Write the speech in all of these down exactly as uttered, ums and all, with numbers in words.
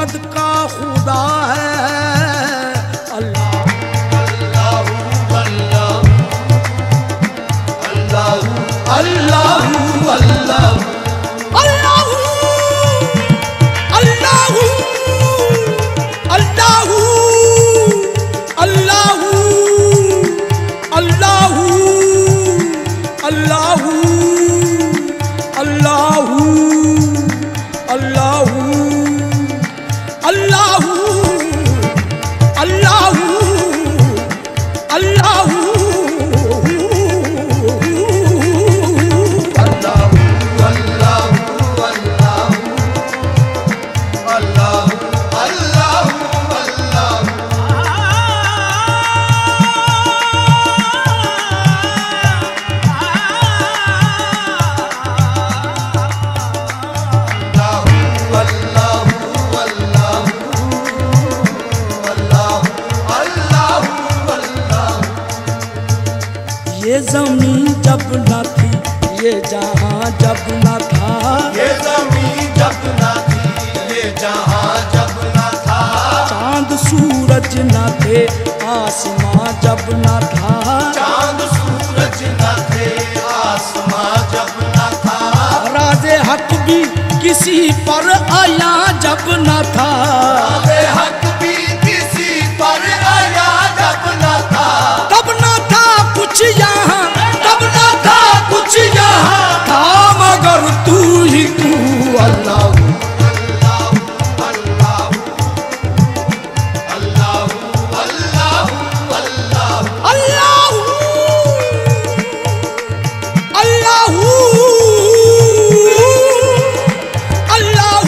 मोहम्मद का खुदा है। अल्लाह अल्लाह अल्लाह अल्लाह अल्लाह ये ज़मीं जब न थी, ये जहां जब न था, ये ज़मीं जब न थी, ये जहां जब न था, चांद सूरज न थे, आसमां जब न था, चांद सूरज न थे, आसमां जब न था, राज़े हक भी किसी पर आया जब न था, राज़े हक भी किसी पर आया जब न था, तब न था कुछ यहाँ, तब न था कुछ यहाँ, था मगर तू ही तू। अल्लाह अल्लाह अल्लाह अल्लाह अल्लाह अल्लाह अल्लाह अल्लाह अल्लाह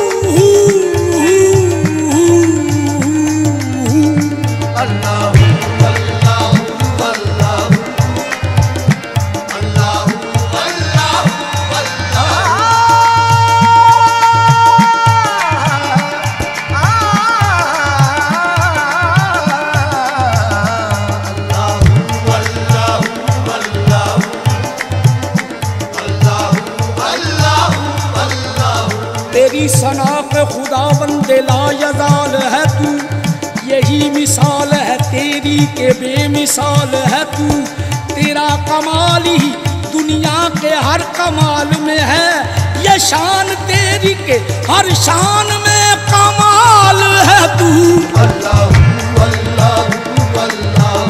तेरी सनाख खुदा बंदे लायज़ाल है तू, यही मिसाल है तेरी के बेमिसाल है तू। तेरा कमाल ही दुनिया के हर कमाल में है, ये शान तेरी के हर शान में कमाल है तू। अल्लाह अल्लाह अल्लाह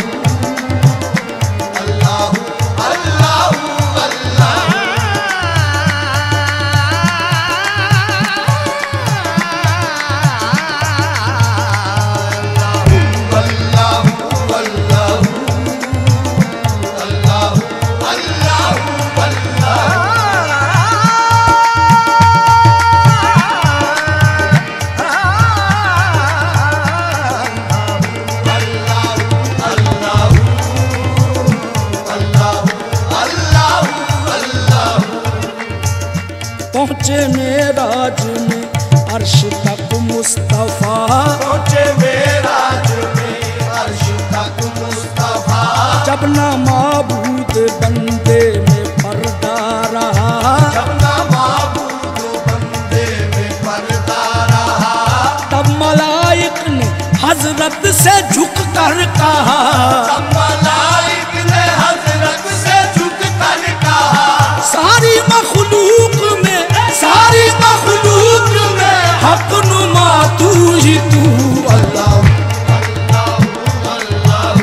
अल्लाह अल्लाह अल्लाह पहुँचे मेराज में अर्श तक मुस्तफ़ा, पहुँचे मेराज में अर्श तक मुस्तफ़ा, जब ना माबूद बंदे में पर्दा रहा, जब ना माबूद बंदे में पर्दा रहा, तब मलाइक ने हजरत से झुक कर कहा, तब मलाइक ने हजरत से झुक कर कहा, सारी मखलूक में सारी मखलूक में हक नुमा तू ही तू। अल्लाह अल्लाह अल्लाह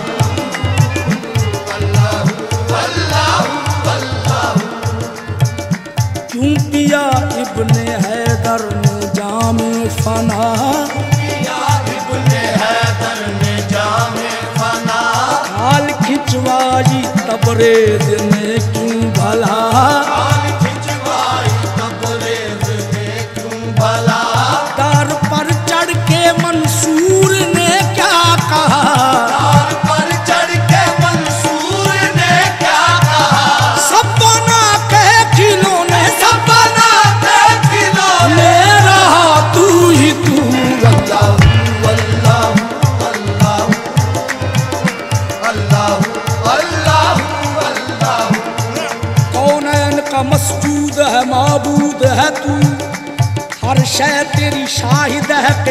अल्लाह अल्लाह अल्लाह। क्यों पिया इब्ने हैदर ने जामे फना, पिया इब्ने हैदर ने जामे फना, खाल खिंचवाई तबरेज ने क्यों भला, खाल खिंचवाई तबरेज ने क्यों भला, दर पर चढ़ के मंसूर ने क्या कहा, दर पर चढ़ के मंसूर ने क्या कहा, सब बना के खिलौने सब बना के खिलौने रहा तू ही तू। अल्लाह अल्लाह अल्लाह अल्लाह अल्लाह अल्लाह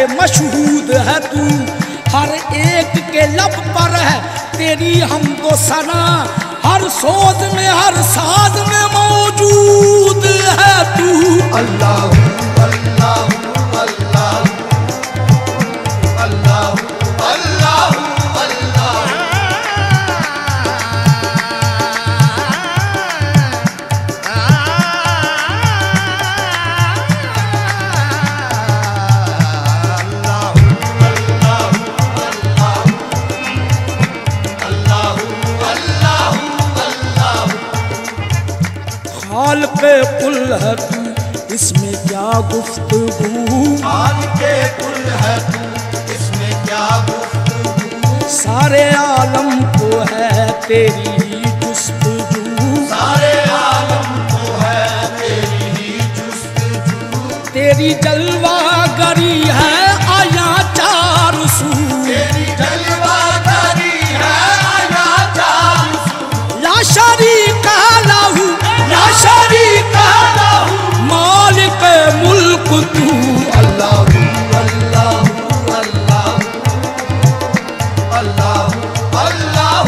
मशहूद है तू, हर एक के लब पर है तेरी हमदो सना, हर सोच में हर साज में मौजूद है तू। अल्लाह अल्लाह अल्लाह अल्लाह अल्लाह खालिक़े कुल है तू, इसमें क्या गुफ्तगू, खालिक़े कुल है तू, इसमें क्या गुफ्तगू, सारे आलम को है तेरी ही जुस्तजू, सारे आलम को है तेरी ही जुस्तजू, तेरी जलवागरी है आया चार सू, तेरी जलवागरी है आया चार सू, ला शरीका लहू ला शरीका लहू मालिक मुल्क तू। अल्लाह अल्लाह अल्लाह अल्लाह अल्लाह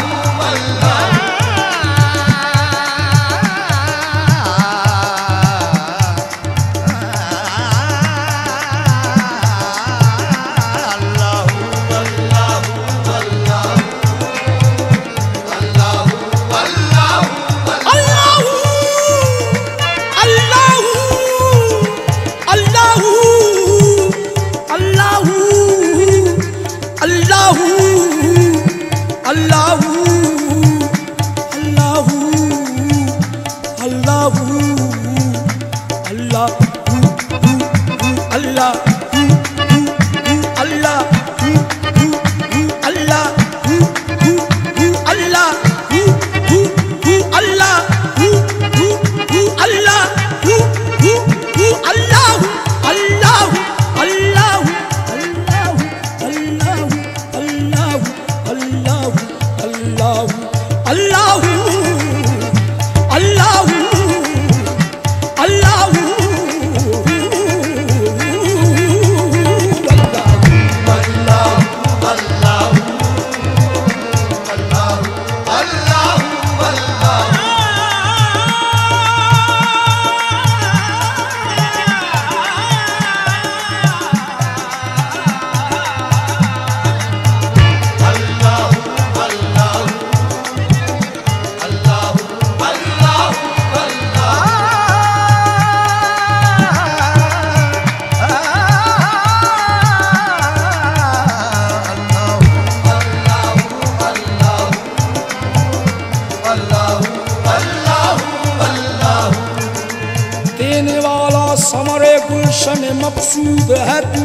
गुलशन मकसूद है तू,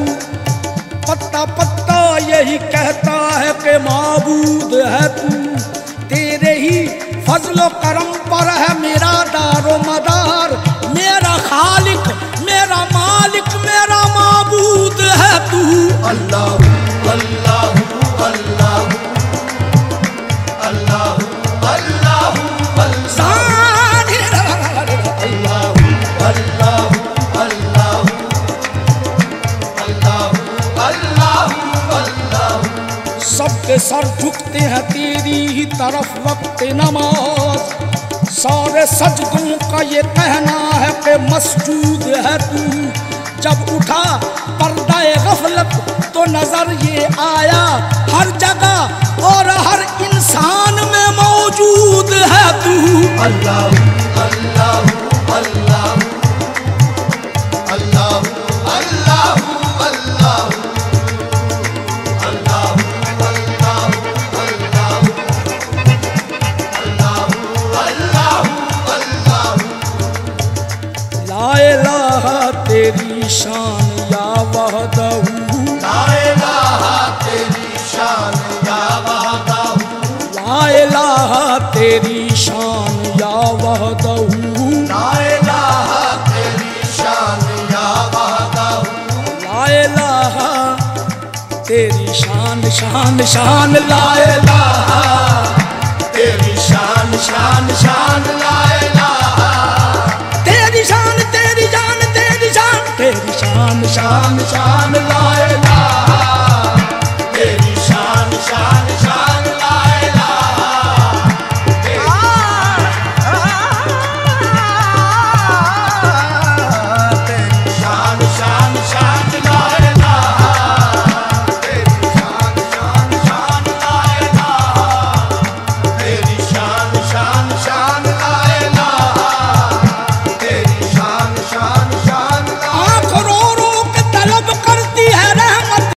पत्ता पत्ता यही कहता है कि माबूद है तू, तेरे ही फजलो करम पर है मेरा दारो मदार, मेरा खालिक मेरा मालिक मेरा माबूद है तू। अल्लाह अल्लाह अल्लाह अल्लाह अल्लाह सबके सर झुकते हैं तेरी ही तरफ वक्त नमाज, सारे सजदों का ये कहना है कि मसजूद है तू, जब उठा पर्दाए गफलत तो नजर ये आया हर जगह और हर इंसान में मौजूद है तू। अल्लाह अल्लाह अल्लाह अल्लाह अल्लाह तेरी शान या वहदहू, ला इलाहा तेरी शान या वहदहू, ला इलाहा तेरी शान या वहदहू, ला इलाहा तेरी शान या वहदहू, ला इलाहा तेरी शान शान शान ला इलाहा तेरी शान शान शान ला इलाहा तेरी शान तेरी जान तेरी शान तेरी शान शान शान ला